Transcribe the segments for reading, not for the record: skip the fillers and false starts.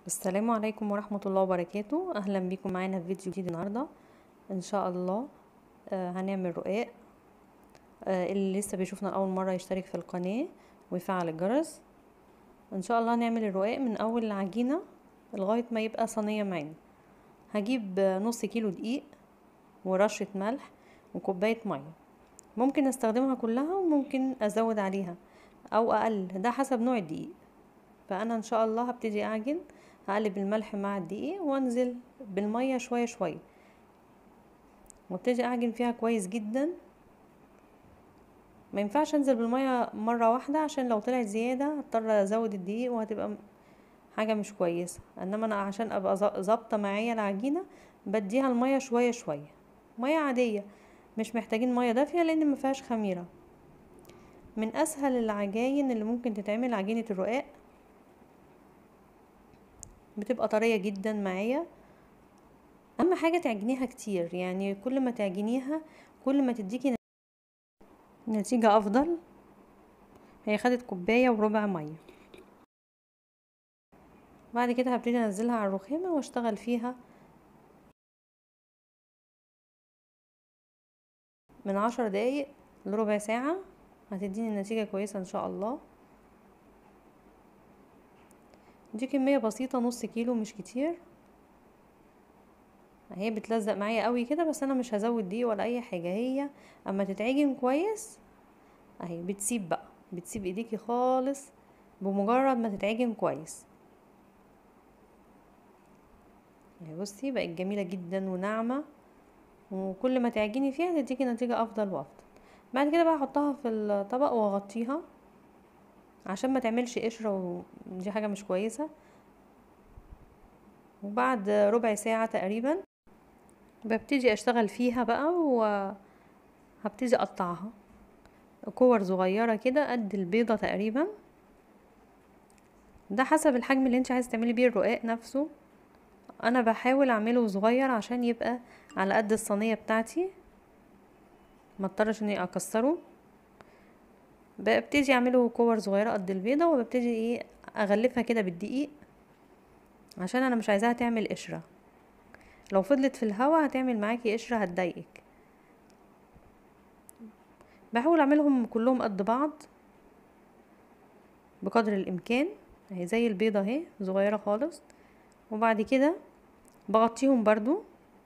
السلام عليكم ورحمة الله وبركاته. اهلا بيكم معانا في فيديو جديد النهاردة ان شاء الله. هنعمل رقاق. اللي لسه بيشوفنا اول مرة يشترك في القناة ويفعل الجرس. ان شاء الله هنعمل الرقاق من اول العجينة لغاية ما يبقى صينية معانا. هجيب نص كيلو دقيق ورشة ملح وكوباية مية. ممكن استخدمها كلها وممكن ازود عليها او اقل، ده حسب نوع الدقيق. فانا ان شاء الله هبتدي اعجن، هقلب الملح مع الدقيق وانزل بالميه شويه شويه وابتدي اعجن فيها كويس جدا. ما ينفعش انزل بالميه مره واحده عشان لو طلعت زياده هضطر ازود الدقيق وهتبقى حاجه مش كويسه. انما انا عشان ابقى ظابطه معايا العجينه بديها الميه شويه شويه، ميه عاديه، مش محتاجين ميه دافيه لان ما فيهاش خميره. من اسهل العجاين اللي ممكن تتعمل عجينه الرقاق، بتبقى طريه جدا معايا. اهم حاجه تعجنيها كتير، يعني كل ما تعجنيها كل ما تديكي نتيجه افضل. هي خدت كوبايه وربع ميه. بعد كده هبتدي انزلها على الرخامه واشتغل فيها من 10 دقايق لربع ساعه، هتديني نتيجه كويسه ان شاء الله. دي كميه بسيطه، نص كيلو، مش كتير. هي بتلزق معايا قوي كده، بس انا مش هزود دي ولا اي حاجه. هي اما تتعجن كويس اهي بتسيب ايديكي خالص بمجرد ما تتعجن كويس. اهي بصي بقت جميله جدا وناعمه، وكل ما تعجني فيها تديكي نتيجه افضل وافضل. بعد كده بقى احطها في الطبق واغطيها عشان ما تعملش قشره، ودي حاجه مش كويسه. وبعد ربع ساعه تقريبا ببتدي اشتغل فيها بقى، وهبتدي اقطعها كور صغيره كده قد البيضه تقريبا. ده حسب الحجم اللي انت عايزه تعملي بيه الرقاق نفسه. انا بحاول اعمله صغير عشان يبقى على قد الصينيه بتاعتي، ما اضطرش اني اكسره. ببتدي اعمله كور صغيره قد البيضه، وببتدي اغلفها كده بالدقيق عشان انا مش عايزاها تعمل قشره. لو فضلت في الهواء هتعمل معاكي قشره هتضايقك. بحاول اعملهم كلهم قد بعض بقدر الامكان. اهي زي البيضه اهي صغيره خالص. وبعد كده بغطيهم برضو،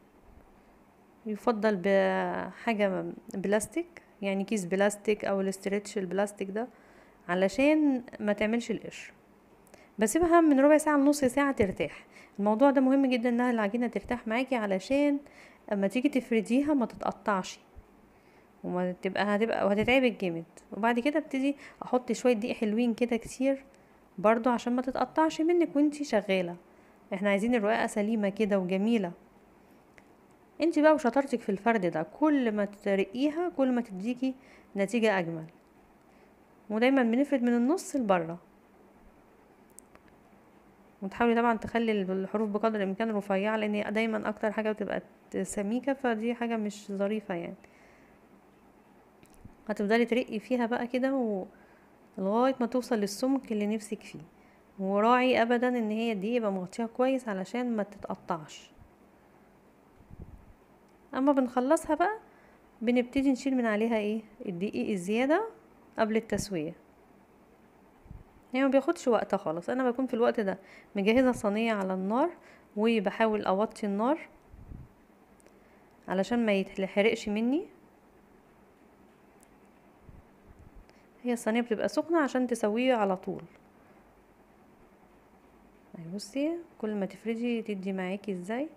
يفضل بحاجه بلاستيك، يعني كيس بلاستيك او الاسترتش البلاستيك ده، علشان ما تعملش القشر. بسيبها من ربع ساعه لنص ساعه ترتاح. الموضوع ده مهم جدا انها العجينه ترتاح معاكي، علشان اما تيجي تفرديها ما تتقطعش وما هتبقى وهتتعبك جامد. وبعد كده ابتدي احط شويه دقيق حلوين كده كتير برضو عشان ما تتقطعش منك وانتي شغاله. احنا عايزين الرقاقه سليمه كده وجميله. انتي بقى وشطارتك في الفرد ده، كل ما ترقيها كل ما تديكي نتيجه اجمل. ودايما بنفرد من النص لبره، وتحاولي طبعا تخلي الحروف بقدر الامكان رفيعه، لان دايما اكتر حاجه بتبقى سميكه، فدي حاجه مش ظريفه يعني. هتفضلي ترقي فيها بقى كده لغايه ما توصل للسمك اللي نفسك فيه. وراعي ابدا ان هي دي يبقى مغطيها كويس علشان ما تتقطعش. اما بنخلصها بقى بنبتدي نشيل من عليها الدقيق الزياده قبل التسويه. يعني ما بياخدش وقت خالص. انا بكون في الوقت ده مجهزه صينيه على النار، وبحاول اوطي النار علشان ما يتحرقش مني. هي الصينيه بتبقى سخنه عشان تسويه على طول. اهي بصي كل ما تفردي تدي معاكي ازاي.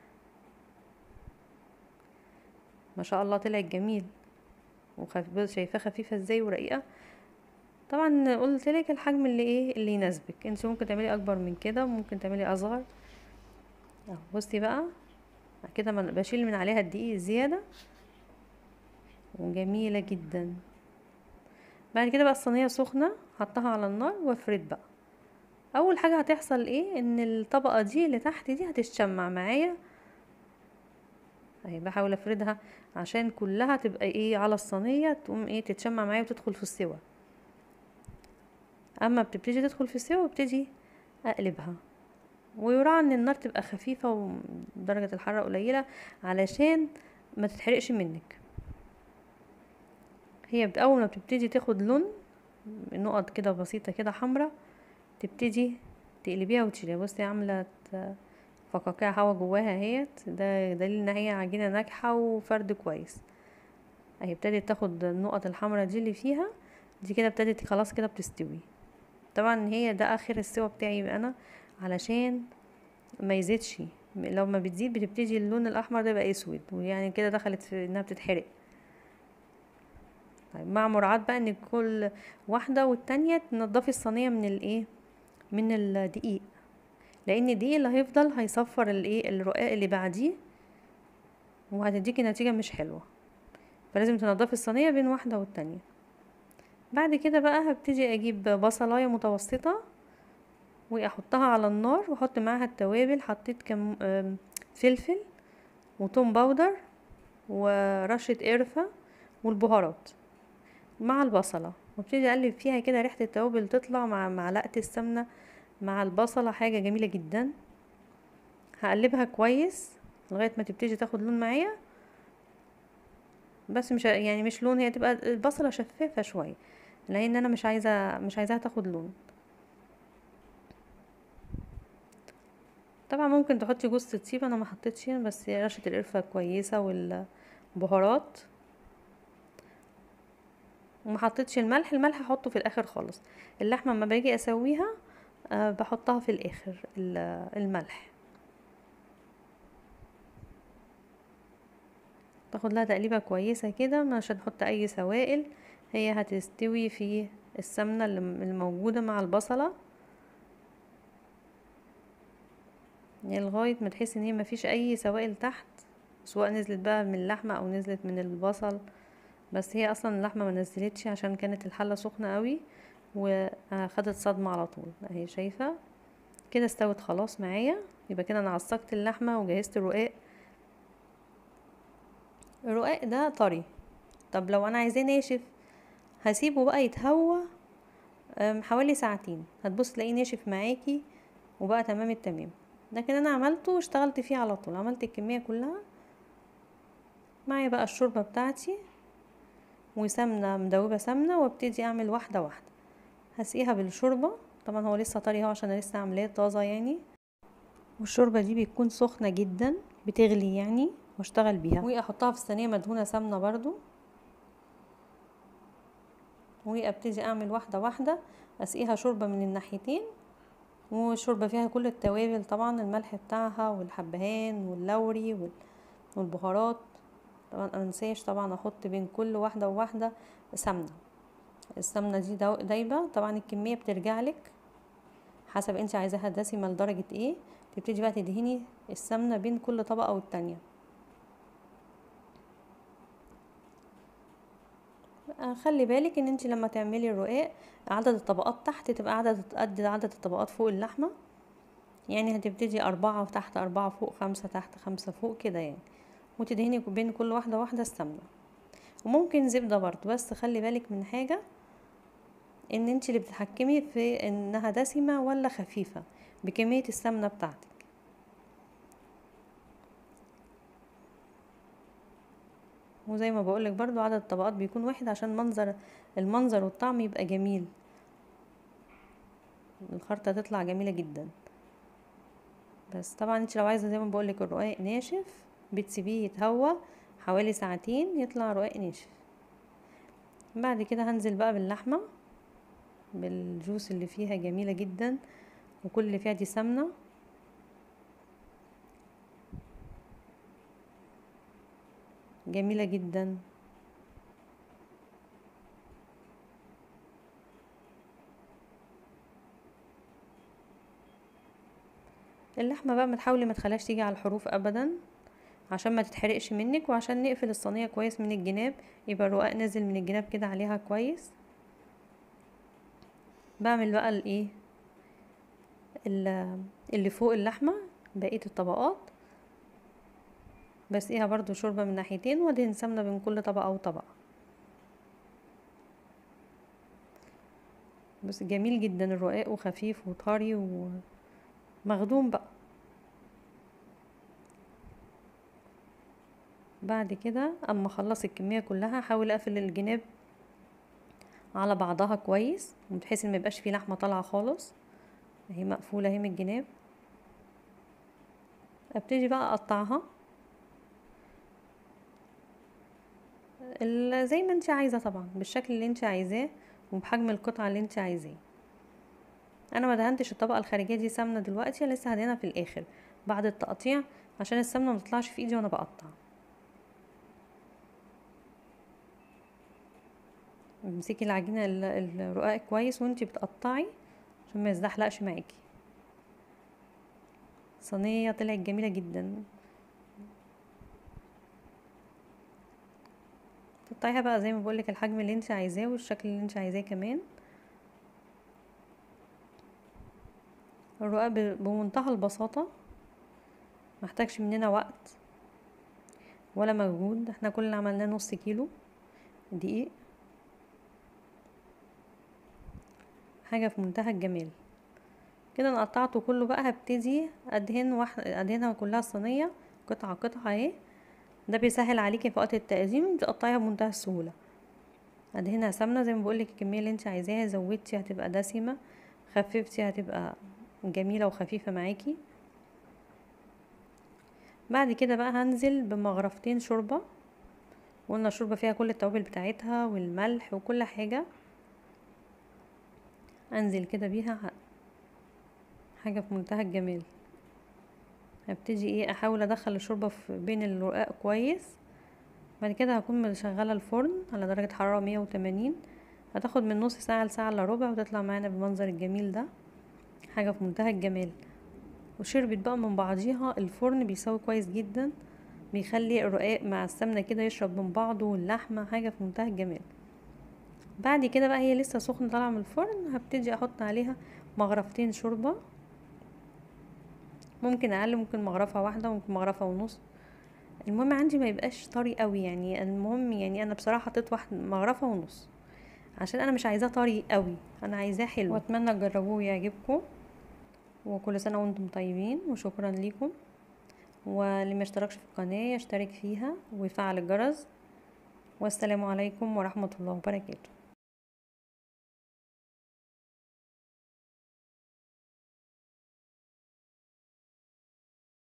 ما شاء الله طلعت جميل شايفاه خفيفه ازاي ورقيقه. طبعا قلت لك الحجم اللي يناسبك. انت ممكن تعملي اكبر من كده، ممكن تعملي اصغر. اهو بصي بقى كده بشيل من عليها الدقيق الزياده وجميله جدا. بعد كده بقى الصينيه سخنه حطها على النار وافرد بقى. اول حاجه هتحصل ان الطبقه دي اللي تحت دي هتتشمع معايا. اهي بحاول افردها عشان كلها تبقى على الصينيه، تقوم تتشمع معايا وتدخل في السوا. اما بتبتدي تدخل في السوا ببتدي اقلبها. ويراعى ان النار تبقى خفيفة ودرجة الحرارة قليلة علشان ما تتحرقش منك. هي اول ما بتبتدي تاخد لون، نقط كده بسيطة كده حمرا، تبتدي تقلبيها وتشيليها. بصي عاملة فقاقيع هوا جواها اهيت، ده دليل ان هي عجينة ناجحة وفرد كويس. اهي ابتدت تاخد النقط الحمرا دي اللي فيها، دي كده ابتدت خلاص كده بتستوي. طبعا هي ده اخر السوا بتاعي انا، علشان ما يزيدش. لو ما بتزيد بتبتدي اللون الاحمر ده يبقى اسود، ويعني كده دخلت في انها بتتحرق. طيب مع مراعاة بقى ان كل واحدة والتانية تنضفي الصينية من الايه، من الدقيق، لان الدقيق اللي هيفضل هيصفر الايه الرقاق اللي بعديه، وهتديكي نتيجة مش حلوة. فلازم تنضفي الصينية بين واحدة والتانية. بعد كده بقى هبتدي اجيب بصلاية متوسطة واحطها على النار، واحط معاها التوابل. حطيت كم فلفل وتوم باودر ورشة قرفة والبهارات مع البصلة، وابتدي اقلب فيها كده. ريحة التوابل تطلع مع معلقة السمنة مع البصلة، حاجة جميلة جدا. هقلبها كويس لغاية ما تبتدي تاخد لون معايا، بس مش يعني مش لون، هي تبقى البصلة شفافة شوية، لان انا مش عايزاها تاخد لون. طبعا ممكن تحطي جوز الطيب، انا ما حطيتش، بس رشة القرفة كويسة والبهارات. وما حطيتش الملح، الملح هحطه في الاخر خالص. اللحمة لما باجي اسويها بحطها في الاخر الملح. تاخد لها تقليبة كويسة كده، مش هنحط اي سوائل، هي هتستوي في السمنة اللي موجودة مع البصلة، يعني لغاية ما تحس ان هي مفيش اي سوائل تحت، سواء نزلت بقى من اللحمة او نزلت من البصل. بس هي اصلا اللحمة ما نزلتش عشان كانت الحلة سخنة قوي وخدت صدمة على طول. اهي شايفة كده استوت خلاص معايا. يبقى كده انا عصقت اللحمة وجهزت الرقاق. الرقاق ده طري. طب لو انا عايزاه ناشف، هسيبه بقى يتهوى حوالي ساعتين، هتبص تلاقيه ناشف معاكي وبقى تمام التمام. لكن انا عملته واشتغلت فيه على طول، عملت الكمية كلها. معايا بقى الشوربة بتاعتي وسمنة مدوبة سمنة، وابتدي اعمل واحدة واحدة. هسقيها بالشوربة، طبعا هو لسه طري اهو عشان انا لسه عاملاه طازة يعني. والشوربة دي بتكون سخنة جدا، بتغلي يعني، واشتغل بيها. واحطها في الصينية مدهونة سمنة برضو، وابتدي اعمل واحدة واحدة. اسقيها شوربة من الناحيتين، وشوربة فيها كل التوابل طبعا، الملح بتاعها والحبهان واللوري والبهارات. طبعا انا منساش طبعا احط بين كل واحدة وواحدة سمنة. السمنة دي دايبة. طبعا الكمية بترجعلك حسب انت عايزاها دسمة لدرجة ايه، تبتدي بقى تدهني السمنة بين كل طبقة والتانية. خلي بالك ان انت لما تعملي الرقاق عدد الطبقات تحت تبقى قد عدد الطبقات فوق اللحمة، يعني هتبتدي 4 تحت 4 فوق، 5 تحت 5 فوق كده يعني، وتدهني بين كل واحدة واحدة السمنة. وممكن زبدة برضو، بس خلي بالك من حاجة، ان انت اللي بتتحكمي في انها دسمة ولا خفيفة بكمية السمنة بتاعتك. وزي ما بقولك برضو عدد الطبقات بيكون واحد عشان المنظر والطعم يبقى جميل، الخرطة تطلع جميلة جدا. بس طبعا انت لو عايزة زي ما بقولك الرقاق ناشف، بتسيبيه يتهوى حوالي ساعتين يطلع رقاق ناشف. بعد كده هنزل بقى باللحمة بالجوس اللي فيها جميلة جدا، وكل اللي فيها دي سمنة جميلة جدا. اللحمة بقى ما تخليهاش تيجي على الحروف ابدا عشان ما تتحرقش منك، وعشان نقفل الصينية كويس من الجناب، يبقى الرقاق نازل من الجناب كده عليها كويس. بعمل بقى الايه اللي فوق اللحمة، بقية الطبقات بسقيها برضو شوربة من ناحيتين، وادهن سمنة بين كل طبقة وطبقة. بس جميل جدا الرقاق، وخفيف وطري مخدوم بقى. بعد كده اما اخلص الكميه كلها احاول اقفل الجناب على بعضها كويس بحيث ان ما يبقاش فيه لحمه طالعه خالص، اهي مقفوله اهي من الجناب. ابتدي بقى اقطعها زي ما انت عايزه طبعا، بالشكل اللي انت عايزاه وبحجم القطعه اللي انت عايزاه. انا ما دهنتش الطبقه الخارجيه دي سمنه دلوقتي، لسه هدهنها في الاخر بعد التقطيع عشان السمنه ما تطلعش في ايدي وانا بقطع. امسكي العجينه الرقاق كويس وانتي بتقطعي عشان ما يزحلقش معاكي. صينيه طلعت جميله جدا. تقطعيها بقى زي ما بقولك الحجم اللي انت عايزاه والشكل اللي انت عايزاه كمان. الرقاق بمنتهى البساطه، محتاجش مننا وقت ولا مجهود. احنا كل اللي عملناه نص كيلو دقيق، حاجه في منتهى الجمال. كده انا قطعته كله بقى، هبتدي ادهنها كلها الصينيه قطعه قطعه اهي. ده بيسهل عليكي في وقت التقديم، تقطعيها بمنتهى السهوله. ادهنها سمنه زي ما بقولك الكميه اللي انت عايزاها، زودتي هتبقى دسمه، خففتي هتبقى جميله وخفيفه معاكي. بعد كده بقى هنزل بمغرفتين شوربه، وقلنا الشوربه فيها كل التوابل بتاعتها والملح وكل حاجه. انزل كده بيها حاجه في منتهى الجمال. هبتدي ايه احاول ادخل الشوربه في بين الرقاق كويس. بعد كده هكون مشغله الفرن على درجه حراره 180، هتاخد من نص ساعه لساعه الا ربع وتطلع معانا بالمنظر الجميل ده، حاجه في منتهى الجمال. وشربت بقى من بعضيها، الفرن بيسوي كويس جدا، بيخلي الرقاق مع السمنه كده يشرب من بعضه واللحمه، حاجه في منتهى الجمال. بعد كده بقى هي لسه سخنه طالعه من الفرن، هبتدي احط عليها مغرفتين شوربه، ممكن اقل، ممكن مغرفه واحده، ممكن مغرفه ونص. المهم عندي ما يبقاش طري قوي، يعني المهم يعني انا بصراحه حطيت مغرفه ونص عشان انا مش عايزاه طري قوي، انا عايزاه حلو. واتمنى تجربوه ويعجبكم، وكل سنه وانتم طيبين، وشكرا ليكم. واللي ما اشتركش في القناه يشترك فيها ويفعل الجرس. والسلام عليكم ورحمه الله وبركاته.